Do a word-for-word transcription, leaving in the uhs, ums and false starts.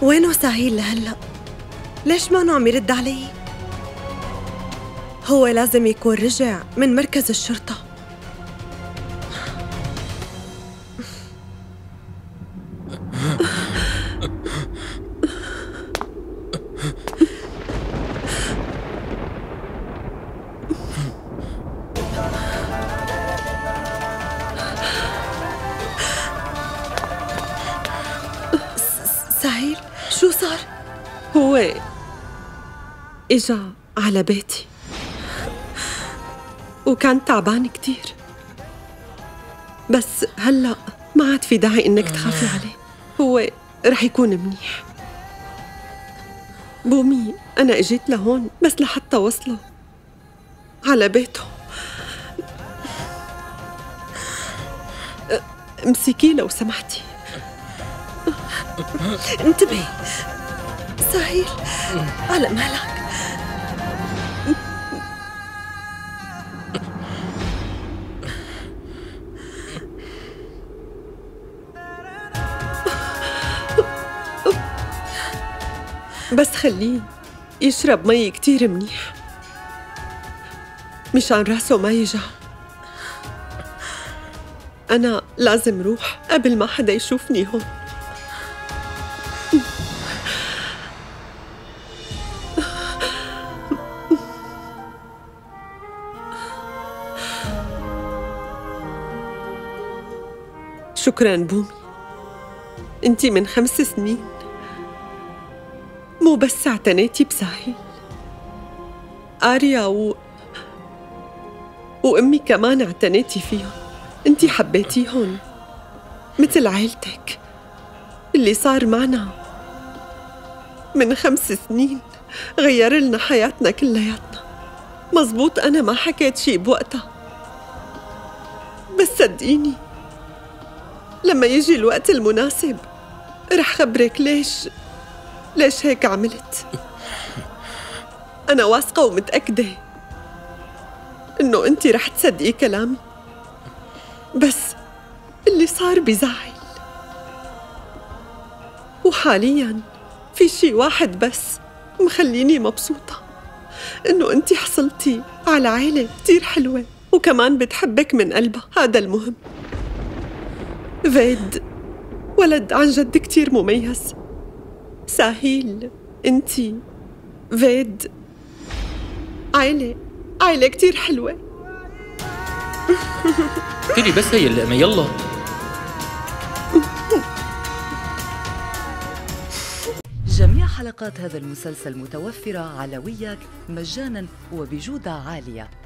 وينه سهيل لهلأ؟ ليش ما عم يرد علي؟ هو لازم يكون رجع من مركز الشرطة. سهيل، شو صار؟ هو إجا على بيتي وكان تعبان كتير، بس هلأ ما عاد في داعي إنك تخافي عليه، هو رح يكون منيح. بومي أنا إجيت لهون بس لحتى وصله على بيته. امسكيه لو سمحتي. انتبهي سهيل، على مهلك. بس خليه يشرب مي كتير منيح مشان راسه ما يجع. أنا لازم روح قبل ما حدا يشوفني هون. شكراً بومي، انتي من خمس سنين مو بس اعتنيتي بساهيل، آريا و... وأمي كمان اعتنيتي فيهم. انتي حبيتيهم مثل عيلتك. اللي صار معنا من خمس سنين غير لنا حياتنا كلياتنا. مزبوط أنا ما حكيت شي بوقتها، بس صدقيني لما يجي الوقت المناسب رح خبرك ليش ليش هيك عملت. أنا واثقة ومتأكدة إنه أنتي رح تصدقي كلامي، بس اللي صار بزعل. وحالياً في شي واحد بس مخليني مبسوطة، إنه أنتي حصلتي على عيلة كتير حلوة وكمان بتحبك من قلبها. هذا المهم. فيد ولد عن جد كتير مميز. ساهيل، انتي، فيد، عائلة عائلة كتير حلوة. كلي بس هي اللقمة يلا. جميع حلقات هذا المسلسل متوفرة على وياك مجانا وبجودة عالية.